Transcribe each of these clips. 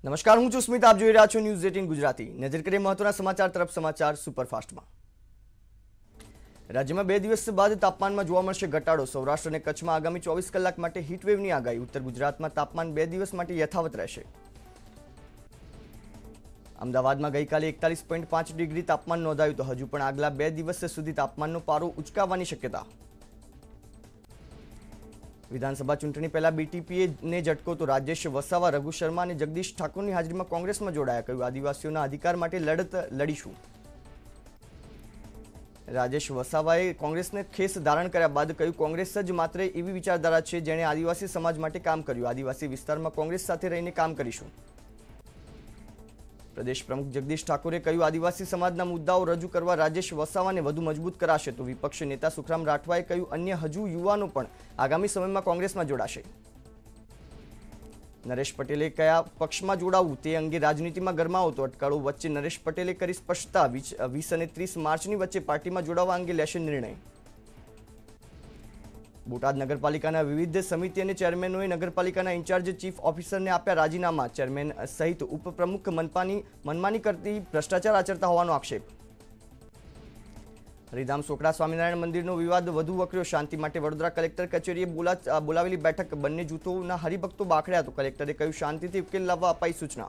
નમસ્કાર, હું છું સ્મિત. આપ જોઈ રહ્યા છો ન્યૂઝ 18 ગુજરાતી. નજર કરીએ મહત્વના સમાચાર તરફ. સમાચાર સુપરફાસ્ટમાં. રાજ્યમાં 2 દિવસ બાદ તાપમાનમાં જોવા મળશે ઘટાડો. સૌરાષ્ટ્ર અને કચ્છમાં આગામી 24 કલાક માટે હીટવેવની આગાહી. ઉત્તર ગુજરાતમાં તાપમાન 2 દિવસ માટે યથાવત રહેશે. અમદાવાદમાં ગઈકાલે 41.5 ડિગ્રી તાપમાન નોંધાયું તો હજુ પણ આગલા 2 દિવસ સુધી તાપમાનનો પારો ઉચકાવવાની શક્યતા. વિધાનસભા ચૂંટણી પહેલા બીટીપીએ ને ઝટકો તો રાજેશ વસાવા, રઘુ શર્મા અને જગદીશ ઠાકોરની હાજરીમાં કોંગ્રેસમાં જોડાયા. કહ્યું, આદિવાસીઓના અધિકાર માટે લડત લડીશું. રાજેશ વસાવાએ કોંગ્રેસને ખેસ ધારણ કર્યા બાદ કહ્યું, કોંગ્રેસ જ માત્ર એવી વિચારધારા છે જેણે આદિવાસી સમાજ માટે કામ કર્યું. આદિવાસી વિસ્તારમાં કોંગ્રેસ સાથે રહીને કામ કરીશું. પ્રદેશ પ્રમુખ જગદીશ ઠાકોરે કહ્યું, આદિવાસી સમાજના મુદ્દાઓ રજૂ કરવા રાજેશ વસાવાને વધુ મજબૂત કરાશે. તો વિપક્ષ નેતા સુખરામ રાઠવાએ કહ્યું, અન્ય હજુ યુવાનો પણ આગામી સમયમાં કોંગ્રેસમાં જોડાશે. નરેશ પટેલે કયા પક્ષમાં જોડાવું તે અંગે રાજનીતિમાં ગરમાવો તો અટકળો વચ્ચે નરેશ પટેલે કરી સ્પષ્ટતા. 20 અને 30 માર્ચની વચ્ચે પાર્ટીમાં જોડાવા અંગે લેશે નિર્ણય. બોટાદ નગરપાલિકાના વિવિધ સમિતિ અને ચેરમેનોએ નગરપાલિકાના ઇન્ચાર્જ ચીફ ઓફિસરને આપ્યા રાજીનામા. ચેરમેન સહિત ઉપપ્રમુખ મનમાની કરતી ભ્રષ્ટાચાર આચરતા હોવાનો આક્ષેપ. હરિધામ સોકડા સ્વામિનારાયણ મંદિરનો વિવાદ વધુ વકર્યો. શાંતિ માટે વડોદરા કલેક્ટર કચેરીએ બોલાવેલી બેઠક. બંને જૂથોના હરિભક્તો બાખડ્યા તો કલેક્ટરે કહ્યું, શાંતિથી ઉકેલ લાવવા અપાઈ સૂચના.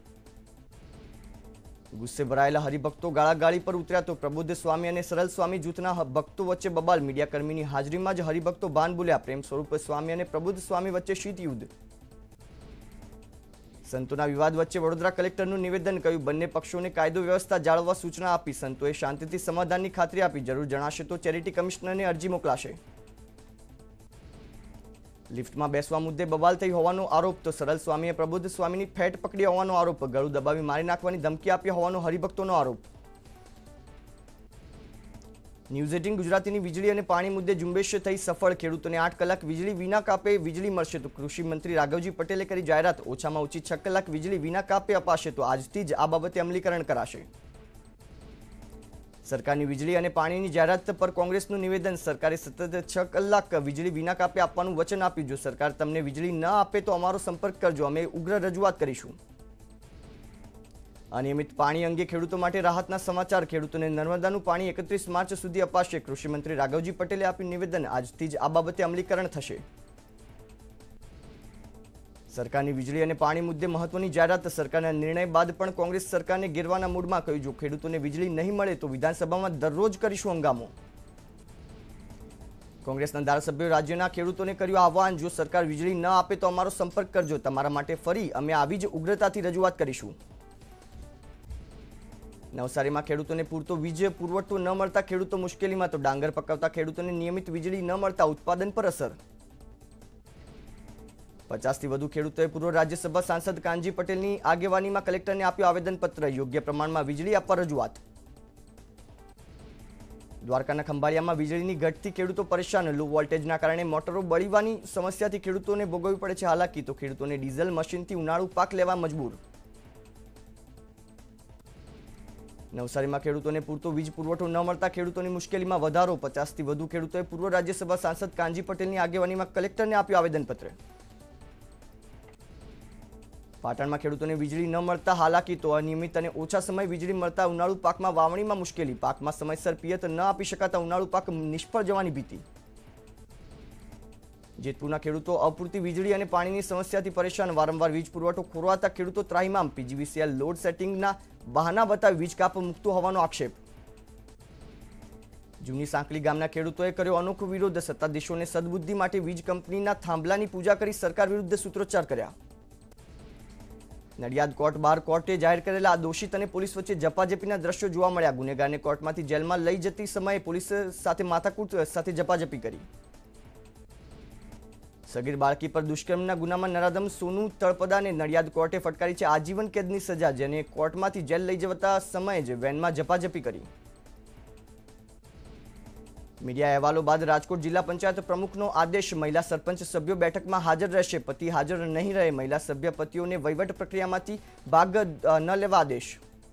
ગુસ્સે ભરાયેલા હરિભક્તો ગાળાગાળી પર ઉતર્યા તો પ્રબુદ્ધ સ્વામી અને સરળ સ્વામી જૂથના ભક્તો વચ્ચે બબાલ. મીડિયાકર્મીની હાજરીમાં જ હરિભક્તો ભાન બોલ્યા. પ્રેમ સ્વરૂપ સ્વામી અને પ્રબુદ્ધ સ્વામી વચ્ચે શીત યુદ્ધ. સંતોના વિવાદ વચ્ચે વડોદરા કલેક્ટરનું નિવેદન. કહ્યું, બંને પક્ષોને કાયદો વ્યવસ્થા જાળવવા સૂચના આપી. સંતોએ શાંતિથી સમાધાનની ખાતરી આપી. જરૂર જણાશે તો ચેરિટી કમિશનરને અરજી મોકલાશે. લિફ્ટમાં બેસવા મુદ્દે બવાલ થઈ હોવાનો આરોપ તો સરળ સ્વામીએ પ્રબુદ્ધ સ્વામીની ફેટ પકડી હોવાનો આરોપ. ગળું દબાવી મારી નાખવાની ધમકી આપી હોવાનો હરિભક્તોનો આરોપ. ન્યૂઝ 18 ગુજરાતીની વીજળી અને પાણી મુદ્દે ઝુંબેશ થઈ સફળ. ખેડૂતોને 8 કલાક વીજળી વિના કાપે વીજળી મળશે તો કૃષિ મંત્રી રાઘવજી પટેલે કરી જાહેરાત. ઓછામાં ઓછી 6 કલાક વીજળી વિના કાપે અપાશે તો આજથી જ આ બાબતે અમલીકરણ કરાશે. સરકારની વીજળી અને પાણીની જાહેરાત પર કોંગ્રેસનું નિવેદન. સરકારે સતત 6 કલાક વીજળી વિના કાપે આપવાનું વચન આપ્યું. જો સરકાર તમને વીજળી ન આપે તો અમારો સંપર્ક કરજો, અમે ઉગ્ર રજૂઆત કરીશું. અનિયમિત પાણી અંગે ખેડૂતો માટે રાહતના સમાચાર. ખેડૂતોને નર્મદાનું પાણી 31 માર્ચ સુધી અપાશે. કૃષિમંત્રી રાઘવજી પટેલે આપ્યું નિવેદન. આજથી જ આ બાબતે અમલીકરણ થશે. સરકારની વીજળી અને પાણી મુદ્દે મહત્વની જાહેરાત. સરકારના નિર્ણય બાદ પણ કોંગ્રેસ સરકારને ઘેરવાના મૂડમાં. કહ્યું, જો ખેડૂતોને વીજળી નહીં મળે તો વિધાનસભામાં દરરોજ કરીશું હંગામો. કોંગ્રેસના ધારાસભ્યોએ રાજ્યના ખેડૂતોને કર્યું આહવાન. જો સરકાર વીજળી ન આપે તો અમારો સંપર્ક કરજો. તમારા માટે ફરી અમે આવી જ ઉગ્રતાથી રજૂઆત કરીશું. નવસારીમાં ખેડૂતોને પૂરતો વીજ પુરવઠો ન મળતા ખેડૂતો મુશ્કેલીમાં તો ડાંગર પકવતા ખેડૂતોને નિયમિત વીજળી ન મળતા ઉત્પાદન પર અસર. 50થી વધુ ખેડૂતોએ પૂર્વ રાજ્યસભા સાંસદ કાનજી પટેલની આગેવાનીમાં કલેક્ટરને આપ્યું આવેદનપત્ર. યોગ્ય પ્રમાણમાં વીજળી આપવા રજૂઆત. દ્વારકાના ખંભાળિયામાં વીજળીની ઘટથી ખેડૂતો પરેશાન. લો વોલ્ટેજના કારણે મોટરો બળીવાની સમસ્યાથી ખેડૂતોને ભોગવવી પડે છે હાલાકી. તો ખેડૂતોને ડીઝલ મશીનથી ઉનાળુ પાક લેવા મજબૂર. નવસારીમાં ખેડૂતોને પૂરતો વીજ પુરવઠો ન મળતા ખેડૂતોની મુશ્કેલીમાં વધારો. 50થી વધુ ખેડૂતોએ પૂર્વ રાજ્યસભા સાંસદ કાનજી પટેલની આગેવાનીમાં કલેક્ટરને આપ્યું આવેદનપત્ર. પાટણમાં ખેડૂતોને વીજળી ન મળતા હાલાકી તો અનિયમિત અને ઓછા સમય વીજળી મળતા ઉનાળુ પાકમાં વાવણીમાં મુશ્કેલી. પાકમાં સમયસર પિયત ન આપી શકાતા ઉનાળુ પાક નિષ્ફળ જવાની ભીતિ. જેતપુરના ખેડૂતો અપૂરતી વીજળી અને પાણીની સમસ્યાથી પરેશાન. વારંવાર વીજ પુરવઠો ખોરવાતા ખેડૂતો ત્રાહિમામ. પીજીવીસીએલ લોડ સેટિંગના બહાના બતાવી વીજ કાપ મૂકતું હોવાનો આક્ષેપ. જૂની સાંકલી ગામના ખેડૂતોએ કર્યો અનોખો વિરોધ. સત્તાધીશોને સદબુદ્ધિ માટે વીજ કંપનીના થાંભલાની પૂજા કરી સરકાર વિરુદ્ધ સૂત્રોચ્ચાર કર્યા. નડિયાદ કોર્ટ બહાર કોર્ટે જાહેર કરેલા દોષિત અને પોલીસ વચ્ચે ઝપાઝપીના દ્રશ્યો જોવા મળ્યા. ગુનેગારને કોર્ટમાંથી જેલમાં લઈ જતી સમયે પોલીસ સાથે માથાકૂટ સાથે ઝપાઝપી કરી. સગીર બાળકી પર દુષ્કર્મના ગુનામાં નરાધમ સોનુ તળપદાને નડિયાદ કોર્ટે ફટકારી છે આજીવન કેદની સજા. જેને કોર્ટમાંથી જેલ લઈ જતા સમયે જ વેનમાં ઝપાઝપી કરી. મીડિયા અહેવાલો બાદ રાજકોટ જિલ્લા પંચાયત પ્રમુખનો આદેશ. મહિલા સરપંચ સભ્યો બેઠકમાં હાજર રહેશે. પતિ હાજર નહીં રહે. મહિલા સભ્ય પતિઓને વહીવટ પ્રક્રિયામાંથી ભાગ ન લેવા આદેશ.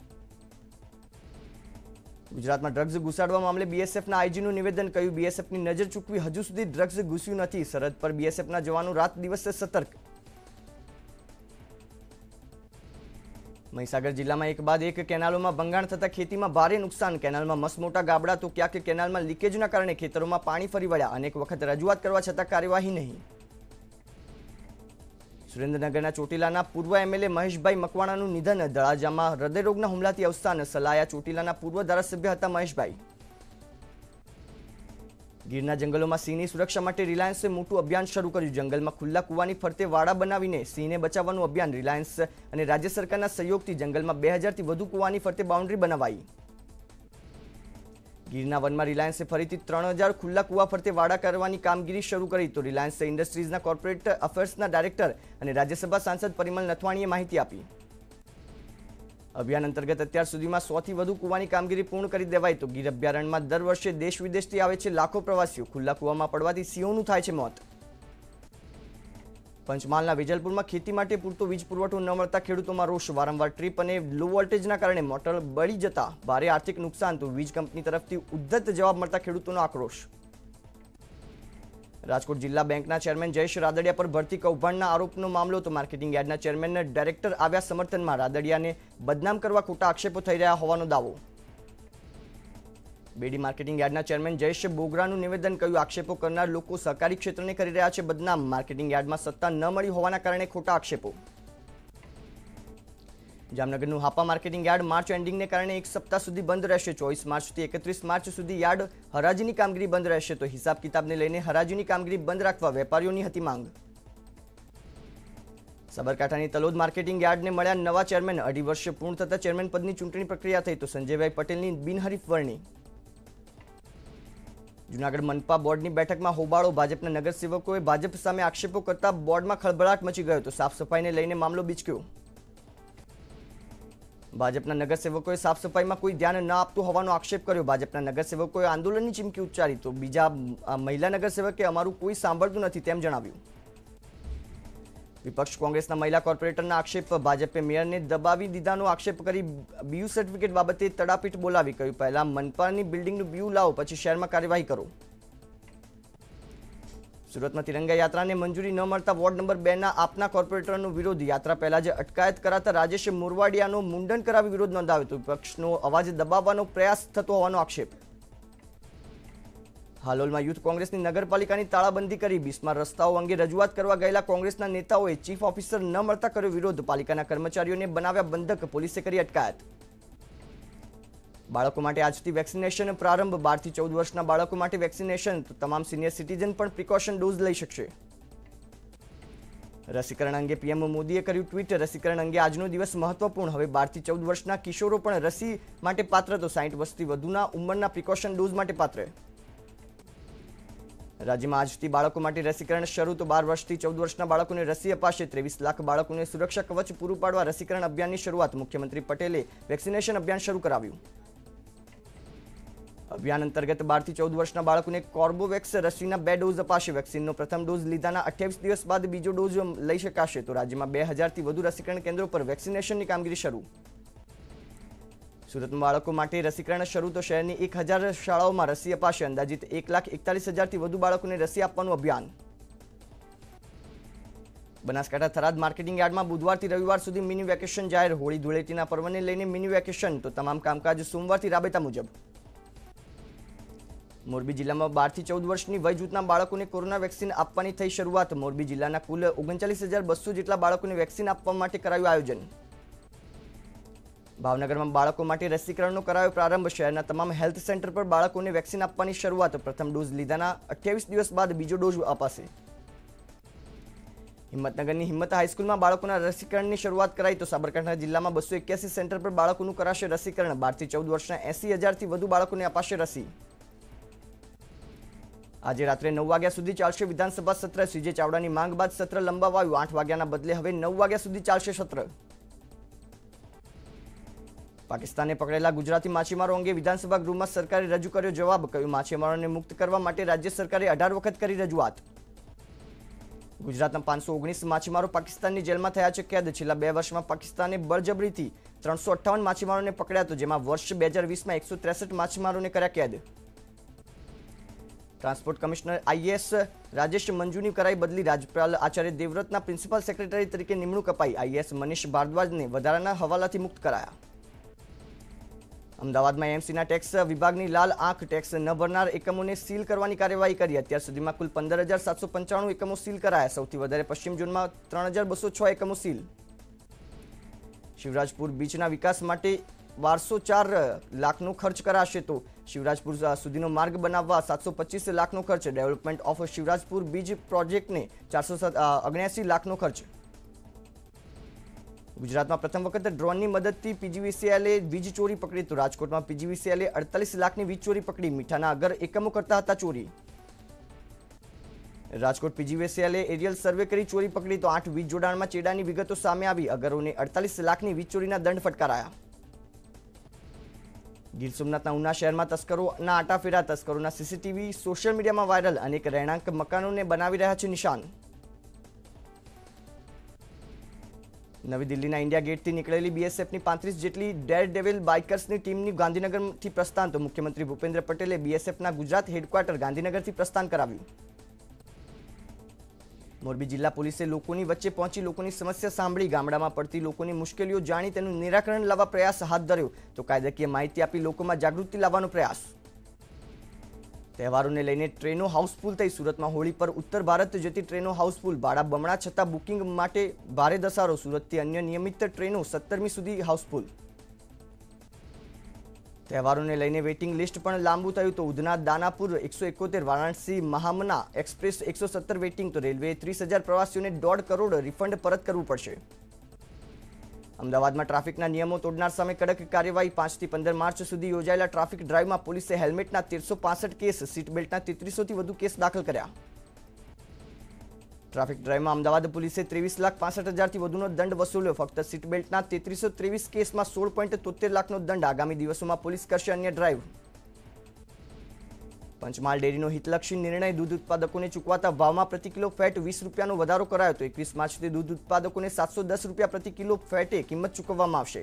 ગુજરાતમાં ડ્રગ્સ ઘુસાડવા મામલે બીએસએફના આઈજીનું નિવેદન. કહ્યું, બીએસએફની નજર ચૂકવી હજુ સુધી ડ્રગ્સ ઘૂસ્યું નથી. સરહદ પર બીએસએફના જવાનો રાત દિવસે સતર્ક. મહીસાગર જિલ્લામાં એક બાદ એક કેનાલોમાં ભંગાણ થતા ખેતીમાં ભારે નુકસાન। કેનાલમાં મસમોટા ગાબડા તો ક્યાંક કેનાલમાં લીકેજના કારણે ખેતરોમાં પાણી ફરી વળ્યા। અનેક વખત રજૂઆત કરવા છતાં કાર્યવાહી નહીં। સુરેન્દ્રનગરના ચોટીલાના પૂર્વ એમએલએ મહેશભાઈ મકવાણાનું નિધન। તળાજામાં હૃદયરોગના હુમલાથી અવસાન। સલાયા ચોટીલાના પૂર્વ ધારાસભ્ય હતા મહેશભાઈ। ગીરના જંગલોમાં સિંહની સુરક્ષા માટે રિલાયન્સે મોટું અભિયાન શરૂ કર્યું। જંગલમાં ખુલ્લા કૂવાની ફરતે વાડા બનાવીને સિંહને બચાવવાનું અભિયાન। રિલાયન્સ અને રાજ્ય સરકારના સહયોગથી જંગલમાં 2000થી વધુ કૂવાની ફરતે બાઉન્ડ્રી બનાવાઈ। ગીરના વનમાં રિલાયન્સે ફરીથી 3000 ખુલ્લા કૂવા ફરતે વાડા કરવાની કામગીરી શરૂ કરી। તો રિલાયન્સ ઇન્ડસ્ટ્રીઝના કોર્પોરેટ અફેર્સના ડાયરેક્ટર અને રાજ્યસભા સાંસદ પરિમલ નથવાણીએ માહિતી આપી। અભિયાન અંતર્ગત અત્યાર સુધીમાં 100થી વધુ કૂવાની કામગીરી પૂર્ણ કરી દેવાઈ। તો ગીર અભયારણ્યમાં દર વર્ષે દેશ વિદેશથી આવે છે લાખો પ્રવાસીઓ। ખુલ્લા કૂવામાં પડવાથી સિંહોનું થાય છે મોત। પંચમહાલના વેજલપુરમાં ખેતી માટે પૂરતો વીજ પુરવઠો ન મળતા ખેડૂતોમાં રોષ। વારંવાર ટ્રીપ અને લો વોલ્ટેજના કારણે મોટર બળી જતા ભારે આર્થિક નુકસાન। તો વીજ કંપની તરફથી ઉદ્ધત જવાબ મળતા ખેડૂતોનો આક્રોશ। રાજકોટ જિલ્લા બેંકના ચેરમેન જયેશ રાદડિયા પર ભરતી કૌભાંડના આરોપનો મામલો। તો માર્કેટિંગ યાર્ડના ચેરમેનને ડાયરેક્ટર આવ્યા સમર્થનમાં। રાદડિયાને બદનામ કરવા ખોટા આક્ષેપો થઈ રહ્યા હોવાનો દાવો। બેડી માર્કેટિંગ યાર્ડના ચેરમેન જયેશ બોગરાનું નિવેદન કહ્યું, આક્ષેપો કરનાર લોકો સહકારી ક્ષેત્રને કરી રહ્યા છે બદનામ। માર્કેટિંગ યાર્ડમાં સત્તા ન મળી હોવાના કારણે ખોટા આક્ષેપો। જામનગરનું હાપા માર્કેટિંગ યાર્ડ માર્ચ એન્ડિંગને કારણે એક સપ્તાહ સુધી બંધ રહેશે। 24 માર્ચથી 31 માર્ચ સુધી યાર્ડ હરાજીની કામગીરી બંધ રહેશે। તો હિસાબ કિતાબને લઈને હરાજીની કામગીરી બંધ રાખવા વેપારીઓની હતી માંગ। સાબરકાંઠાની તલોદ માર્કેટિંગ યાર્ડને મળ્યા નવા ચેરમેન। 2.5 વર્ષ પૂર્ણ થતા ચેરમેન પદની ચૂંટણી પ્રક્રિયા થઈ। તો સંજયભાઈ પટેલની બિનહરીફ વરણી। જૂનાગઢ મનપા બોર્ડની બેઠકમાં હોબાળો। ભાજપના નગરસેવકોએ ભાજપ સામે આક્ષેપો કરતા બોર્ડમાં ખળભળાટ મચી ગયો। તો સાફ સફાઈને લઈને મામલો બીચક્યો। ભાજપના નગરસેવકોએ સાફ સફાઈમાં કોઈ ધ્યાન ન આપતું હોવાનો આક્ષેપ કર્યો। ભાજપના નગરસેવકોએ આંદોલનની ચીમકી ઉચ્ચારી। તો બીજા મહિલા નગરસેવકે અમારું કોઈ સાંભળતું નથી તેમ જણાવ્યું। વિપક્ષ કોંગ્રેસના મહિલા કોર્પોરેટરના આક્ષેપ। ભાજપે મેયરને દબાવી દીધાનો આક્ષેપ કરી બીયુ સર્ટિફિકેટ બાબતે તડાપીટ બોલાવી। કહ્યું, પહેલા મનપાની બિલ્ડિંગનું બીયુ લાવો, પછી શહેરમાં કાર્યવાહી કરો। સુરતમાં તિરંગા યાત્રાને મંજૂરી ન મળતા વોર્ડ નંબર 2ના આપના કોર્પોરેટરનો વિરોધ। યાત્રા પહેલા જ અટકાયત કરાતા રાજેશ મોરવાડિયાનો મુંડન કરાવી વિરોધ નોંધાવ્યો। તો વિપક્ષનો અવાજ દબાવવાનો પ્રયાસ થતો હોવાનો આક્ષેપ। હાલોલમાં યુથ કોંગ્રેસની નગરપાલિકાની તાળાબંધી કરી। બિસ્માર રસ્તાઓ અંગે રજૂઆત કરવા ગયેલા કોંગ્રેસના નેતાઓએ ચીફ ઓફિસર ન મળતા કર્યો વિરોધ। પાલિકાના કર્મચારીઓને બનાવ્યા બંધક, પોલીસે કરી અટકાયત। બાળકો માટે આજથી વેક્સિનેશન પ્રારંભ। 12 થી 14 વર્ષના બાળકો માટે વેક્સિનેશન। તો તમામ સિનિયર સિટીઝન પણ પ્રિકોશન ડોઝ લઈ શકશે। રસીકરણ અંગે પીએમ મોદીએ કર્યું ટ્વીટ। રસીકરણ અંગે આજનો દિવસ મહત્વપૂર્ણ। હવે 12 થી 14 વર્ષના કિશોરો પણ રસી માટે પાત્ર। તો 60 વર્ષથી વધુના ઉંમરના પ્રિકોશન ડોઝ માટે પાત્ર। રાજ્યમાં આજથી બાળકો માટે રસીકરણ શરૂ। તો 12 વર્ષથી 14 વર્ષના બાળકોને રસી અપાશે। 23 લાખ બાળકોને સુરક્ષા કવચ પૂરું પાડવા રસીકરણ અભિયાનની શરૂઆત। મુખ્યમંત્રી પટેલે વેક્સિનેશન અભિયાન શરૂ કરાવ્યું। અભિયાન અંતર્ગત 12 થી 14 વર્ષના બાળકોને કોર્બોવેક્સ રસીના 2 ડોઝ અપાશે। વેક્સિનનો પ્રથમ ડોઝ લીધાના 28 દિવસ બાદ બીજો ડોઝ લઈ શકાશે। તો રાજ્યમાં 2000થી વધુ રસીકરણ કેન્દ્રો પર વેક્સિનેશનની કામગીરી શરૂ। સુરતમાં બાળકો માટે રસીકરણ શરૂ। તો શહેરની 1000 શાળાઓમાં રસી અપાશે। અંદાજિત 1,41,000થી વધુ બાળકોને રસી આપવાનું અભિયાન। બનાસકાંઠા થરાદ માર્કેટિંગ યાર્ડમાં બુધવારથી રવિવાર સુધી મિની વેકેશન જાહેર। હોળી ધૂળેટીના પર્વને લઈને મિની વેકેશન। તો તમામ કામકાજ સોમવારથી રાબેતા મુજબ। મોરબી જિલ્લામાં 12 થી 14 વર્ષની વય જૂથના બાળકોને કોરોના વેક્સિન આપવાની થઈ શરૂઆત। મોરબી જિલ્લાના કુલ 39,200 જેટલા બાળકોને વેક્સિન આપવા માટે કરાયું આયોજન। ભાવનગરમાં બાળકો માટે રસીકરણનો કરાયો પ્રારંભ। શહેરના તમામ હેલ્થ સેન્ટર પર બાળકોને વેક્સિન આપવાની શરૂઆત। પ્રથમ ડોઝ લીધાના 28 દિવસ બાદ બીજો ડોઝ અપાશે। હિંમતનગરની હિંમત હાઈસ્કૂલમાં બાળકોના રસીકરણની શરૂઆત કરાઈ। તો સાબરકાંઠા જિલ્લામાં 281 સેન્ટર પર બાળકોનું કરાશે રસીકરણ। 12 થી 14 વર્ષના 80,000થી વધુ બાળકોને અપાશે રસી। આજે રાત્રે 9 વાગ્યા સુધી ચાલશે વિધાનસભા સત્ર। સીજે ચાવડાની માંગ બાદ સત્ર લંબાવાયું। 8 વાગ્યાના બદલે હવે 9 વાગ્યા સુધી ચાલશે સત્ર। પાકિસ્તાને પકડેલા ગુજરાતી માછીમારો અંગે વિધાનસભા ગૃહમાં સરકારે રજૂ કર્યો જવાબ। કહ્યું, માછીમારોને મુક્ત કરવા માટે રાજ્ય સરકારે 18 વખત કરી રજૂઆત। ગુજરાતના 519 માછીમારો પાકિસ્તાનની જેલમાં થયા છે કેદ। છેલ્લા 2 વર્ષમાં પાકિસ્તાને બળજબરીથી 358 માછીમારોને પકડ્યા। તો જેમાં વર્ષ 2020માં 163 માછીમારોને કર્યા કેદ। ટ્રાન્સપોર્ટ કમિશનર આઈએએસ રાજેશ મંજુની કરાઈ બદલી, રાજ્યપાલ આચાર્ય દેવવ્રતના પ્રિન્સિપલ સેક્રેટરી તરીકે નિમણૂક અપાઈ, આઈએએસ મનીષ ભારદ્વાજને વધારાના હવાલાથી મુક્ત કરાયા. અમદાવાદમાં એએમસીના ટેક્સ વિભાગની લાલ આંખ, ટેક્સ ન ભરનાર એકમોને સીલ કરવાની કાર્યવાહી કરી. અત્યાર સુધીમાં કુલ 15,795 એકમો સીલ કરાયા. સૌથી વધારે પશ્ચિમ ઝોનમાં 3,206 એકમો સીલ. શિવરાજપુર બીચના વિકાસ માટે 1204 લાખનો ખર્ચ કરાશે, તો શિવરાજપુર સુધીનો માર્ગ બનાવવા 725 લાખનો ખર્ચ. ડેવલપમેન્ટ ઓફ શિવરાજપુર બીચ પ્રોજેક્ટને 479 લાખનો ખર્ચ. ગુજરાતમાં પ્રથમ વખત ડ્રોનની મદદથી પીજીવીસીએલે વીજ ચોરી પકડી, તો રાજકોટમાં પીજીવીસીએલે 48 લાખની વીજ ચોરી પકડી. મીઠાના અગર એકમો કરતા હતા ચોરી. રાજકોટ પીજીવીસીએલે એરિયલ સર્વે કરી ચોરી પકડી, તો 8 વીજ જોડાણમાં ચેડાની વિગતો સામે આવી. અગરોને 48 લાખની વીજ ચોરીના દંડ ફટકારાયા. ગીર સોમનાથના ઉના શહેરમાં તસ્કરોના આટાફેરા, તસ્કરોના સીસીટીવી સોશિયલ મીડિયામાં વાયરલ. અનેક રહેણાંક મકાનોને બનાવી રહ્યા છે નિશાન. નવી દિલ્હીના ઇન્ડિયા ગેટથી નીકળેલી બીએસએફની 35 જેટલી ડેર ડેવિલ બાઇકર્સની ટીમની ગાંધીનગરથી પ્રસ્થાન, તો મુખ્યમંત્રી ભૂપેન્દ્ર પટેલે બીએસએફના ગુજરાત હેડક્વાર્ટર ગાંધીનગરથી પ્રસ્થાન કરાવ્યું. મોરબી જિલ્લા પોલીસે લોકોની વચ્ચે પહોંચી લોકોની સમસ્યા સાંભળી, ગામડામાં પડતી લોકોની મુશ્કેલીઓ જાણી તેનું નિરાકરણ લાવવા પ્રયાસ હાથ ધર્યો, તો કાયદાકીય માહિતી આપી લોકોમાં જાગૃતિ લાવવાનો પ્રયાસ. તહેવારોને લઈને ટ્રેનો હાઉસફુલ થઈ, સુરતમાં હોળી પર ઉત્તર ભારત જતી ટ્રેનો હાઉસફુલ, ભાડા બમણા છતાં બુકિંગ માટે ભારે ધસારો. સુરતથી અન્ય નિયમિત ટ્રેનો 17મી સુધી હાઉસફુલ. તહેવારોને લઈને વેઇટિંગ લિસ્ટ પણ લાંબુ થયું, તો ઉધના દાનાપુર 171, વારાણસી મહામના એક્સપ્રેસ 117 વેઇટિંગ, તો રેલવેએ 30,000 પ્રવાસીઓને 1.5 કરોડ રિફંડ પરત કરવું પડશે. અમદાવાદમાં ટ્રાફિકના નિયમો તોડનાર સામે કડક કાર્યવાહી. 5 થી 15 માર્ચ સુધી યોજાયેલા ટ્રાફિક ડ્રાઈવમાં પોલીસે હેલ્મેટના 1365 કેસ, સીટ બેલ્ટના 3300થી વધુ કેસ દાખલ કર્યા. ટ્રાફિક ડ્રાઈવમાં અમદાવાદ પોલીસે 23,65,000થી વધુનો દંડ વસૂલ્યો. ફક્ત સીટ બેલ્ટના 3323 કેસમાં 16.73 લાખનો દંડ. આગામી દિવસોમાં પોલીસ કરશે અન્ય ડ્રાઈવ. પંચમહાલ ડેરીનો હિતલક્ષી નિર્ણય, દૂધ ઉત્પાદકોને ચૂકવાતા ભાવમાં પ્રતિ કિલો ફેટ 20 રૂપિયાનો વધારો કરાયો, તો 21 માર્ચથી દૂધ ઉત્પાદકોને 710 રૂપિયા પ્રતિ કિલો ફેટે કિંમત ચૂકવવામાં આવશે.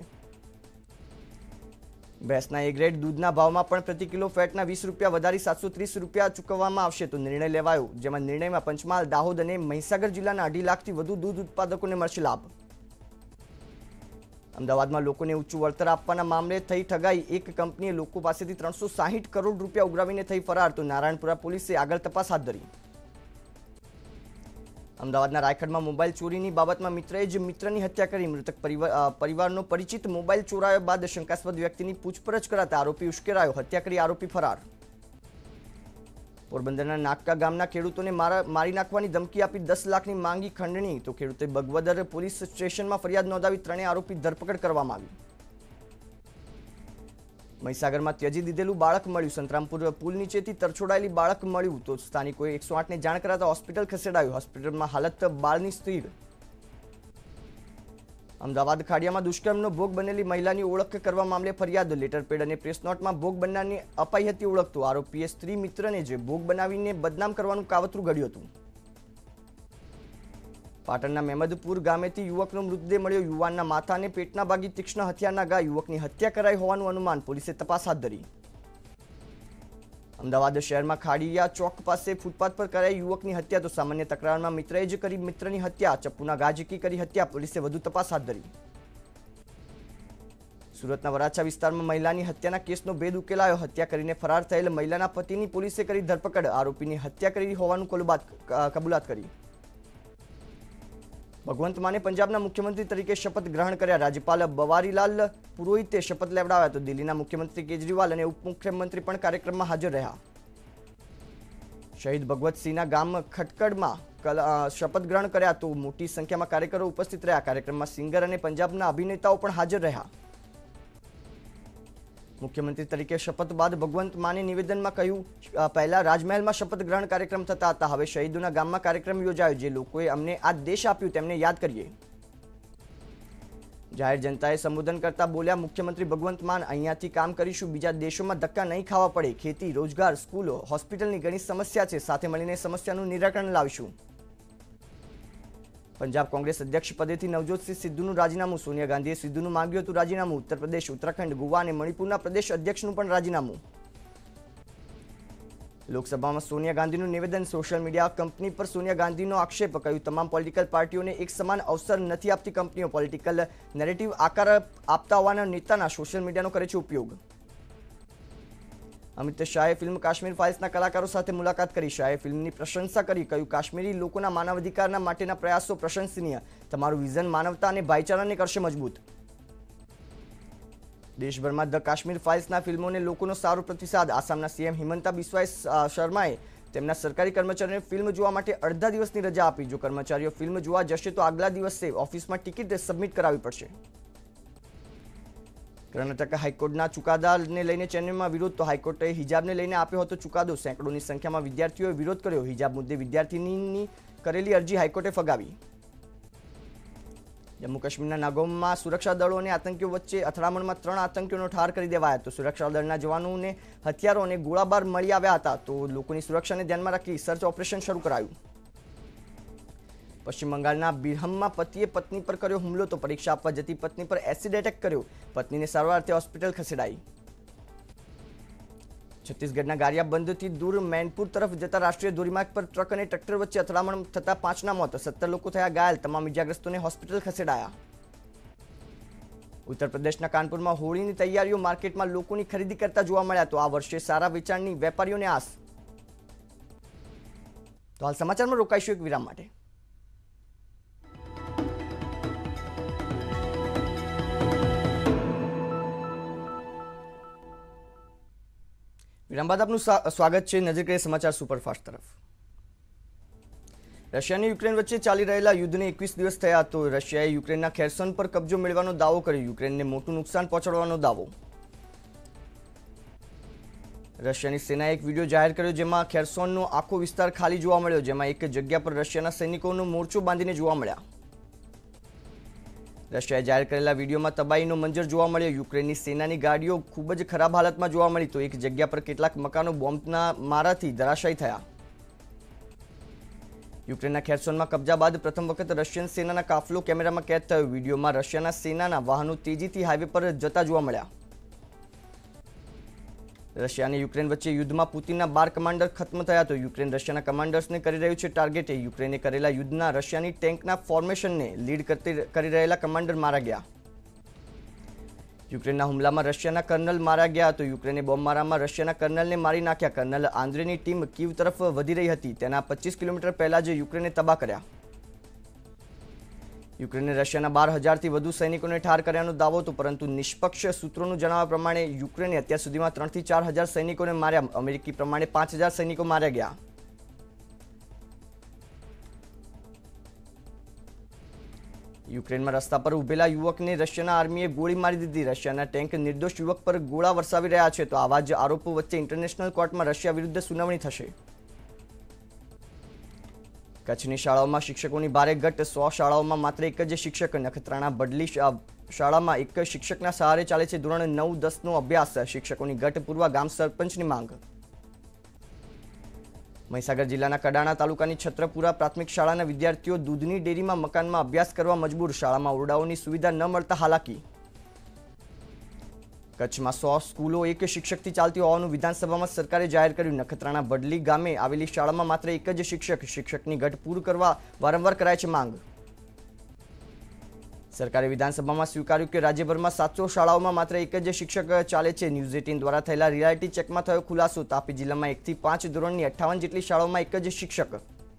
ભેંસના એ ગ્રેડ દૂધના ભાવમાં પણ પ્રતિ કિલો ફેટના 20 રૂપિયા વધારી 730 રૂપિયા ચૂકવવામાં આવશે, તો નિર્ણય લેવાયો. જેમાં નિર્ણયમાં પંચમહાલ, દાહોદ અને મહીસાગર જિલ્લાના 2.5 લાખથી વધુ દૂધ ઉત્પાદકોને મળશે લાભ. અમદાવાદમાં લોકોને ઊંચું વળતર આપવાના મામલે થઈ ઠગાઈ, એક કંપનીએ લોકો પાસેથી 360 કરોડ રૂપિયા ઉઘરાવીને થઈ ફરાર, તો નારાયણપુરા પોલીસે આગળ તપાસ હાથ ધરી. અમદાવાદના રાયખડમાં મોબાઈલ ચોરીની બાબતમાં મિત્રએ જ મિત્રની હત્યા કરી. મૃતક પરિવારનો પરિચિત મોબાઈલ ચોરાયો બાદ શંકાસ્પદ વ્યક્તિની પૂછપરછ કરાતા આરોપી ઉશ્કેરાયો, હત્યા કરી આરોપી ફરાર. પોરબંદરના નાકા ગામના ખેડૂતોને મારી નાખવાની ધમકી આપી 10 લાખની માંગી ખંડણી, તો ખેડૂતે બગવદર પોલીસ સ્ટેશનમાં ફરિયાદ નોંધાવી 3 આરોપી ધરપકડ કરવામાં આવી. મહીસાગરમાં ત્યજી દીધેલું બાળક મળ્યું. સંતરામપુર પુલ નીચેથી તરછોડાયેલી બાળક મળ્યું, તો સ્થાનિકોએ 108ને જાણ કરાતા હોસ્પિટલ ખસેડાયું. હોસ્પિટલમાં હાલત બાળની સ્થિર. અમદાવાદ ખાડિયામાં દુષ્કર્મનો ભોગ બનેલી મહિલાની ઓળખ કરવા મામલે ફરિયાદ, લેટરપેડ અને પ્રેસ નોટમાં ભોગ બનનારની અપાઈ હતી ઓળખ, તો આરોપીએ સ્ત્રી મિત્રને જે ભોગ બનાવીને બદનામ કરવાનું કાવતરું ઘડ્યું હતું. પાટણના મહેમદપુર ગામેથી યુવકનો મૃતદેહ મળ્યો. યુવાનના માથા અને પેટના ભાગે તીક્ષ્ણ હથિયારના ઘા, યુવકની હત્યા કરાઈ હોવાનું અનુમાન, પોલીસે તપાસ હાથ ધરી. અમદાવાદ શહેરમાં ખાડિયા ચોક પાસે ફૂટપાથ પર કરાઈ યુવકની હત્યા, તો સામાન્ય તકરારમાં મિત્રએ જ કરી મિત્રની હત્યા, ચપ્પુના ઘા ઝીકી કરી હત્યા, પોલીસે વધુ તપાસ હાથ ધરી. સુરતના વરાછા વિસ્તારમાં મહિલાની હત્યાના કેસનો ભેદ ઉકેલાયો. હત્યા કરીને ફરાર થયેલ મહિલાના પતિની પોલીસે કરી ધરપકડ, આરોપીની હત્યા કરી હોવાનું કબૂલાત કરી. ભગવંત માને પંજાબના મુખ્યમંત્રી તરીકે શપથ ગ્રહણ કર્યા. રાજ્યપાલ બવારીલાલ પુરોહિતે શપથ લેવડાવ્યા, તો દિલ્હીના મુખ્યમંત્રી કેજરીવાલ અને ઉપમુખ્યમંત્રી પણ કાર્યક્રમમાં હાજર રહ્યા. શહીદ ભગવતસિંહના ગામ ખટકડમાં શપથ ગ્રહણ કર્યા, તો મોટી સંખ્યામાં કાર્યકરો ઉપસ્થિત રહ્યા. કાર્યક્રમમાં સિંગર અને પંજાબના અભિનેતાઓ પણ હાજર રહ્યા. મુખ્યમંત્રી તરીકે શપથ બાદ ભગવંત માને નિવેદનમાં કહ્યું, પહેલા રાજમહેલમાં શપથ ગ્રહણ કાર્યક્રમ થતા હતા, હવે શહીદોના ગામમાં કાર્યક્રમ યોજાયો. જે લોકોએ અમને આ દેશ આપ્યું તેમને યાદ કરીએ. જાહેર જનતાએ સંબોધન કરતા બોલ્યા મુખ્યમંત્રી ભગવંત માન, અહીંયાથી કામ કરીશું, બીજા દેશોમાં ધક્કા નહીં ખાવા પડે. ખેતી, રોજગાર, સ્કૂલો, હોસ્પિટલની ઘણી સમસ્યા છે, સાથે મળીને સમસ્યાનું નિરાકરણ લાવીશું. પંજાબ કોંગ્રેસ અધ્યક્ષ પદેથી નવજોતસિંહ સિદ્ધુનું રાજીનામું, સોનિયા ગાંધીએ સિદ્ધુનું માંગ્યું હતું રાજીનામું. ઉત્તર પ્રદેશ, ઉત્તરાખંડ, ગોવા અને મણિપુરના પ્રદેશ અધ્યક્ષનું પણ રાજીનામું. લોકસભામાં સોનિયા ગાંધીનું નિવેદન, સોશિયલ મીડિયા કંપની પર સોનિયા ગાંધીનો આક્ષેપ, કહ્યું તમામ પોલિટિકલ પાર્ટીઓને એક સમાન અવસર નથી આપતી કંપનીઓ, પોલિટિકલ નેરેટિવ આકાર આપતા હોવાના નેતાના સોશિયલ મીડિયાનો કરે છે ઉપયોગ. અમિત શાહે ફિલ્મ કાશ્મીર ફાઇલ્સના કલાકારો સાથે મુલાકાત કરી, શાહે ફિલ્મની પ્રશંસા કરી, કહ્યું કાશ્મીરી લોકોના માનવાધિકારના માટેના પ્રયાસો પ્રશંસનીય, તમારું વિઝન માનવતા અને ભાઈચારાને કરશે મજબૂત. દેશભરમાં ધ કાશ્મીર ફાઇલ્સના ફિલ્મોને લોકોનો સારો પ્રતિસાદ, આસામના સીએમ હિમંતા બિસ્વા શર્માએ તેમના સરકારી કર્મચારીઓને ફિલ્મ જોવા માટે અડધા દિવસની રજા આપી. જો કર્મચારીઓ ફિલ્મ જોવા જશે તો આગલા દિવસે ઓફિસમાં ટિકિટ સબમિટ કરાવવી પડશે. કર્ણાટક હાઈકોર્ટના ચુકાદાને લઈને ચેન્નઈમાં વિરોધ, તો હાઈકોર્ટે હિજાબને લઈને આપ્યો હતો ચુકાદો, સેંકડોની સંખ્યામાં વિદ્યાર્થીઓએ વિરોધ કર્યો. હિજાબ મુદ્દે વિદ્યાર્થીનીની કરેલી અરજી હાઈકોર્ટે ફગાવી. જમ્મુ કાશ્મીરના નાગોમમાં સુરક્ષા દળો અને આતંકીઓ વચ્ચે અથડામણમાં 3 આતંકીઓનો ઠાર કરી દેવાયા. તો સુરક્ષા દળના જવાનોને હથિયારો અને ગોળાબાર મળી આવ્યા હતા, તો લોકોની સુરક્ષાને ધ્યાનમાં રાખી સર્ચ ઓપરેશન શરૂ કરાયું. પશ્ચિમ બંગાળના બિરહમમાં પતિએ પત્ની પર કર્યો હુમલો, તો પરીક્ષા આપવા જતી પત્ની પર એસિડ એટેક કર્યો, પત્નીને સારવારથી હોસ્પિટલ ખસેડાઈ. છત્તીસગઢના ગારિયાબંધથી દૂર મેનપુર તરફ જતા રાષ્ટ્રીય ધોરીમાર્ગ પર ટ્રક અને ટ્રેક્ટર વચ્ચે અથડામણ થતા 5ના મોત, 17 લોકો થયા ઘાયલ, તમામ ઇજાગ્રસ્તોને હોસ્પિટલ ખસેડાયા. ઉત્તર પ્રદેશના કાનપુરમાં હોળીની તૈયારીઓ, માર્કેટમાં લોકોની ખરીદી કરતા જોવા મળ્યા, તો આ વર્ષે સારા વેચાણની વેપારીઓને આસ. તો હાલ સમાચારમાં રોકાઈશું એક વિરામ માટે. વિરામ બાદ આપનું સ્વાગત છે. નજર કરીએ સમાચાર સુપરફાસ્ટ તરફ. રશિયા અને યુક્રેન વચ્ચે ચાલી રહેલા યુદ્ધને 21 દિવસ થયા, તો રશિયાએ યુક્રેનના ખેર્સોન પર કબજો મેળવવાનો દાવો કર્યો, યુક્રેનને મોટું નુકસાન પહોંચાડવાનો દાવો. રશિયાની સેનાએ એક વિડીયો જાહેર કર્યો, જેમાં ખેર્સોનનો આખો વિસ્તાર ખાલી જોવા મળ્યો, જેમાં એક જગ્યા પર રશિયાના સૈનિકોનો મોરચો બાંધીને જોવા મળ્યા. રશિયાએ જાહેર કરેલા વિડીયોમાં તબાહીનો મંજર જોવા મળ્યો, યુક્રેનની સેનાની ગાડીઓ ખૂબ જ ખરાબ હાલતમાં જોવા મળી, તો એક જગ્યા પર કેટલાક મકાનો બોમ્બના મારાથી ધરાશાયી થયા. યુક્રેનના ખેર્સોનમાં કબજા બાદ પ્રથમ વખત રશિયન સેનાના કાફલો કેમેરામાં કેદ થયો, વિડીયોમાં રશિયાના સેનાના વાહનો તેજીથી હાઈવે પર જતા જોવા મળ્યા. રશિયા અને યુક્રેન વચ્ચે યુદ્ધમાં પુતિનના 12 કમાન્ડર ખત્મ થયા, તો યુક્રેન રશિયાના કમાન્ડર્સને કરી રહ્યું છે ટાર્ગેટ, યુક્રેને કરેલા યુદ્ધના રશિયાની ટેન્કના ફોર્મેશનને લીડ કરી રહેલા કમાન્ડર મારા ગયા. યુક્રેનના હુમલામાં રશિયાના કર્નલ મારા ગયા, તો યુક્રેને બોમ્બમારામાં રશિયાના કર્નલને મારી નાખ્યા. કર્નલ આંદ્રેની ટીમ કીવ તરફ વધી રહી હતી, તેના 25 કિલોમીટર પહેલા જ યુક્રેને તબાહ કર્યા. યુક્રેને રશિયાના 12,000થી વધુ સૈનિકોને ઠાર કર્યાનો દાવો, તો પરંતુ નિષ્પક્ષ સૂત્રોનું જણાવ્યા પ્રમાણે યુક્રેને અત્યાર સુધીમાં 3,000 થી 4,000 સૈનિકોને માર્યા, અમેરિકી પ્રમાણે 5,000 સૈનિકો માર્યા ગયા. યુક્રેનમાં રસ્તા પર ઉભેલા યુવકને રશિયાના આર્મીએ ગોળી મારી દીધી, રશિયાના ટેન્ક નિર્દોષ યુવક પર ગોળા વરસાવી રહ્યા છે, તો આવા જ આરોપો વચ્ચે ઇન્ટરનેશનલ કોર્ટમાં રશિયા વિરુદ્ધ સુનાવણી થશે. કચ્છની શાળાઓમાં શિક્ષકોની ભારે ઘટ, 100 શાળાઓમાં માત્ર એક જ શિક્ષક, નખત્રાણા બડલી શાળામાં એક શિક્ષકના સહારે ચાલે છે ધોરણ 9-10નો અભ્યાસ, શિક્ષકોની ઘટ પૂરવા ગામ સરપંચની માંગ. મહીસાગર જિલ્લાના કડાણા તાલુકાની છત્રપુરા પ્રાથમિક શાળાના વિદ્યાર્થીઓ દૂધની ડેરીમાં મકાનમાં અભ્યાસ કરવા મજબૂર, શાળામાં ઓરડાઓની સુવિધા ન મળતા હાલાકી. કચ્છમાં 100 સ્કૂલો એક શિક્ષકથી ચાલતી હોવાનું વિધાનસભામાં સરકારે જાહેર કર્યું, નખત્રાણા બડલી ગામે આવેલી શાળામાં માત્ર એક જ શિક્ષક, શિક્ષકની ઘટ પૂર કરવા વારંવાર કરાય છે માંગ. સરકારે વિધાનસભામાં સ્વીકાર્યું કે રાજ્યભરમાં 700 શાળાઓમાં માત્ર એક જ શિક્ષક ચાલે છે. ન્યૂઝ 18 દ્વારા થયેલા રિયાલિટી ચેકમાં થયો ખુલાસો, તાપી જિલ્લામાં 1 થી 5 ધોરણની 58 જેટલી શાળાઓમાં એક જ શિક્ષક.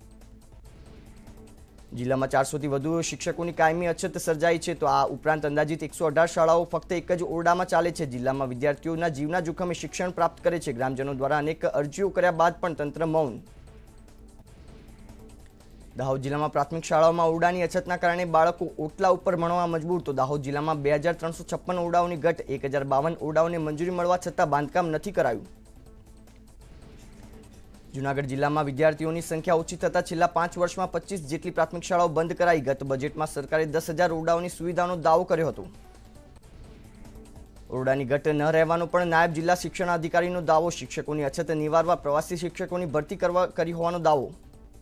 જિલ્લામાં 400થી વધુ શિક્ષકોની કાયમી અછત સર્જાઈ છે, તો આ ઉપરાંત અંદાજિત 118 શાળાઓ ફક્ત એક જ ઓરડામાં ચાલે છે. જિલ્લામાં વિદ્યાર્થીઓના જીવના જોખમે શિક્ષણ પ્રાપ્ત કરે છે, ગ્રામજનો દ્વારા અનેક અરજીઓ કર્યા બાદ પણ તંત્ર મૌન. દાહોદ જિલ્લામાં પ્રાથમિક શાળાઓમાં ઓરડાની અછતના કારણે બાળકો ઓટલા ઉપર ભણવા મજબૂર, તો દાહોદ જિલ્લામાં 2,356 ઓરડાઓની ઘટ, 1,052 ઓરડાઓને મંજૂરી મળવા છતાં બાંધકામ નથી કરાયું. જૂનાગઢ જિલ્લામાં વિદ્યાર્થીઓની સંખ્યા ઓછી થતાં છેલ્લા 5 વર્ષમાં 25 જેટલી પ્રાથમિક શાળાઓ બંધ કરાઈ, ગત બજેટમાં સરકારે 10,000 ઓરડાઓની સુવિધાનો દાવો કર્યો હતો. ઓરડાની ઘટ ન રહેવાનો પણ નાયબ જિલ્લા શિક્ષણાધિકારીનો દાવો, શિક્ષકોની અછત નિવારવા પ્રવાસી શિક્ષકોની ભરતી કરી હોવાનો દાવો.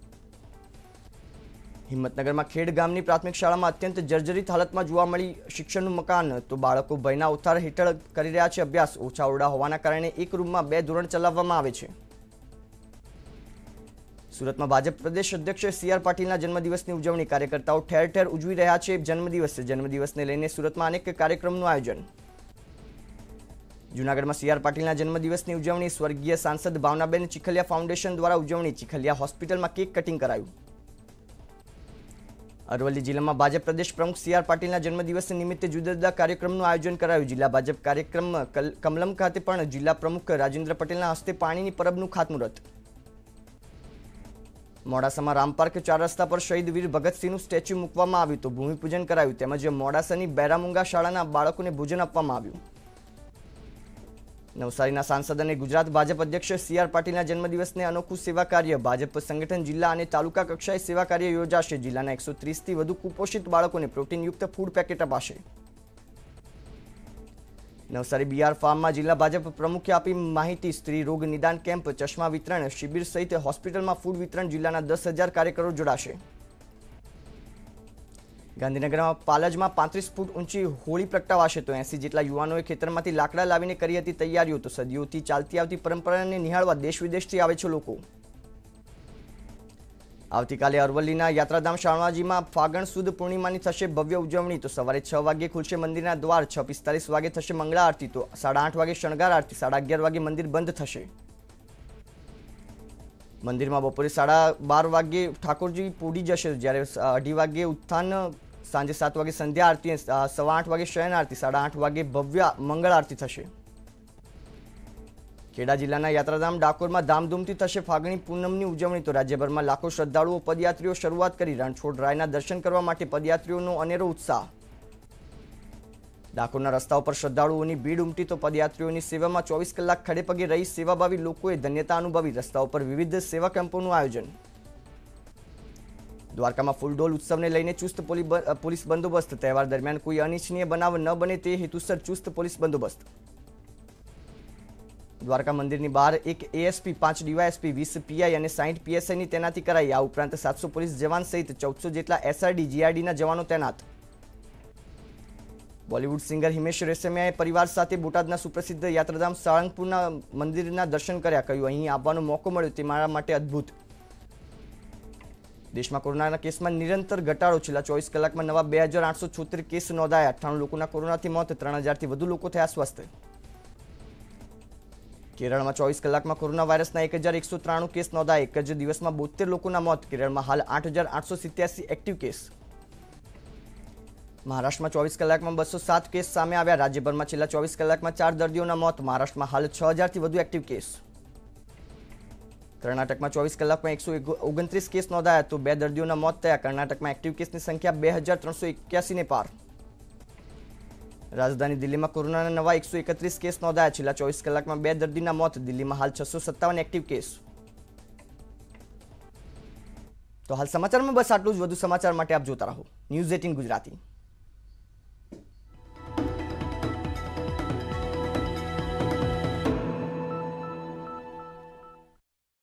હિંમતનગરમાં ખેડ ગામની પ્રાથમિક શાળામાં અત્યંત જર્જરિત હાલતમાં જોવા મળી શિક્ષણનું મકાન, તો બાળકો ભયના ઉતાર હેઠળ કરી રહ્યા છે અભ્યાસ, ઓછા ઓરડા હોવાના કારણે એક રૂમમાં 2 ધોરણ ચલાવવામાં આવે છે. સુરતમાં ભાજપ પ્રદેશ અધ્યક્ષ સી.આર. પાટીલના જન્મદિવસની ઉજવણી કાર્યકર્તાઓ ઠેર ઠેર ઉજવી રહ્યા છે જન્મદિવસને લઈને સુરતમાં અનેક કાર્યક્રમનું આયોજન જૂનાગઢમાં સી.આર. પાટીલના જન્મદિવસની ઉજવણી સ્વર્ગીય સાંસદ ભાવનાબેન ચીખલિયા ફાઉન્ડેશન દ્વારા ઉજવણી ચીખલિયા હોસ્પિટલમાં કેક કટિંગ કરાયું અરવલ્લી જિલ્લામાં ભાજપ પ્રદેશ પ્રમુખ સી.આર. પાટીલના જન્મદિવસ નિમિત્તે જુદા જુદા કાર્યક્રમનું આયોજન કરાયું જિલ્લા ભાજપ કાર્યક્રમ કમલમ ખાતે પણ જિલ્લા પ્રમુખ રાજેન્દ્ર પટેલના હસ્તે પાણીની પરબનું ખાતમુહૂર્ત મોડાસામાં રામપાર્ક 4 રસ્તા પર શહીદ વીર ભગતસિંહનું સ્ટેચ્યુ મૂકવામાં આવ્યું તો ભૂમિપૂજન કરાયું તેમજ મોડાસાની બેરામુંગા શાળાના બાળકોને ભોજન આપવામાં આવ્યું નવસારીના સાંસદ અને ગુજરાત ભાજપ અધ્યક્ષ સી.આર. પાટીલના જન્મદિવસને અનોખું સેવા કાર્ય ભાજપ સંગઠન જિલ્લા અને તાલુકા કક્ષાએ સેવા કાર્ય યોજાશે જિલ્લાના 130થી વધુ કુપોષિત બાળકોને પ્રોટીનયુક્ત ફૂડ પેકેટ અપાશે નવસારી બીઆર ફાર્મમાં જિલ્લા ભાજપ પ્રમુખે આપી માહિતી સ્ત્રી રોગ નિદાન કેમ્પ ચશ્મા વિતરણ શિબિર સહિત હોસ્પિટલમાં ફૂડ વિતરણ જિલ્લાના 10,000 કાર્યકરો જોડાશે ગાંધીનગરમાં પાલજમાં 35 ફૂટ ઊંચી હોળી પ્રગટાવાશે તો 80 જેટલા યુવાનોએ ખેતરમાંથી લાકડા લાવીને કરી હતી તૈયારીઓ તો સદીઓથી ચાલતી આવતી પરંપરાને નિહાળવા દેશ વિદેશથી આવે છે લોકો આવતીકાલે અરવલ્લીના યાત્રાધામ શામળાજીમાં ફાગણ સુદ પૂર્ણિમાની થશે ભવ્ય ઉજવણી તો સવારે 6 વાગ્યે ખુલશે મંદિરના દ્વાર 6:45 વાગે થશે મંગળા આરતી તો 8:30 વાગે શણગાર આરતી 11:30 વાગે મંદિર બંધ થશે મંદિરમાં બપોરે 12:30 વાગે ઠાકોરજી પૂડી જશે જ્યારે 2:30 વાગે ઉત્થાન સાંજે 7 વાગે સંધ્યા આરતી 8:15 વાગે શયન આરતી 8:30 વાગે ભવ્ય મંગળ આરતી થશે ખેડા જિલ્લાના યાત્રાધામ ડાકોરમાં ધામધૂમથી થશે ફાગણી પૂનમની ઉજવણી તો રાજ્યભરમાં લાખો શ્રદ્ધાળુઓ પદયાત્રીઓ શરૂઆત કરી રણછોડ રાયના દર્શન કરવા માટે પદયાત્રીઓનો અનેરો ઉત્સાહ ડાકોરના રસ્તાઓ પર શ્રદ્ધાળુઓની ભીડ ઉમટી તો પદયાત્રીઓની સેવામાં 24 કલાક ખડે પગે રહી સેવાભાવી લોકોએ ધન્યતા અનુભવી રસ્તાઓ પર વિવિધ સેવા કેમ્પોનું આયોજન દ્વારકામાં ફૂલડોલ ઉત્સવને લઈને ચુસ્ત પોલીસ બંદોબસ્ત તહેવાર દરમિયાન કોઈ અનિચ્છનીય બનાવ ન બને તે હેતુસર ચુસ્ત પોલીસ બંદોબસ્ત દ્વારકા મંદિરની બહાર 1 એએસપી 5 ડીવાયએસપી 20 પીઆઈ અને 60 પીએસઆઈની તૈનાતી કરાઈ આ ઉપરાંત 700 પોલીસ જવાન સહિત 1400 જેટલા એસઆરડી જીઆરડીના જવાનો તૈનાત બોલિવૂડ સિંગર હિમેશ રેશમિયાએ પરિવાર સાથે બોટાદના સુપ્રસિદ્ધ યાત્રાધામ સાળંગપુરના મંદિરના દર્શન કર્યા કહ્યું અહીં આવવાનો મોકો મળ્યો તે મારા માટે અદ્ભુત દેશમાં કોરોનાના કેસમાં નિરંતર ઘટાડો છેલ્લા 24 કલાકમાં નવા 2876 કેસ નોંધાયા 98 લોકોના કોરોનાથી મોત 3000થી વધુ લોકો થયા સ્વસ્થ કેરળમાં 24 કલાકમાં કોરોના વાયરસના 1193 કેસ નોંધાયા એક જ દિવસમાં 72 લોકોના મોત કેરળમાં હાલ 8887 એક્ટિવ કેસ મહારાષ્ટ્રમાં 24 કલાકમાં 207 કેસ સામે આવ્યા રાજ્યભરમાં છેલ્લા 24 કલાકમાં 4 દર્દીઓના મોત મહારાષ્ટ્રમાં હાલ 6000થી વધુ એક્ટિવ કેસ કર્ણાટકમાં 24 કલાકમાં 129 કેસ નોંધાયા તો 2 દર્દીઓના મોત થયા કર્ણાટકમાં એક્ટિવ કેસની સંખ્યા 2381ને પાર રાજધાની દિલ્હીમાં કોરોનાના નવા 131 કેસ નોંધાયા છેલ્લા 24 કલાકમાં 2 દર્દીના મોત દિલ્હીમાં હાલ 657 એક્ટિવ કેસ તો હાલ સમાચારમાં બસ આટલું જ વધુ સમાચાર માટે આપ જોતા રહો ન્યૂઝ 18 ગુજરાતી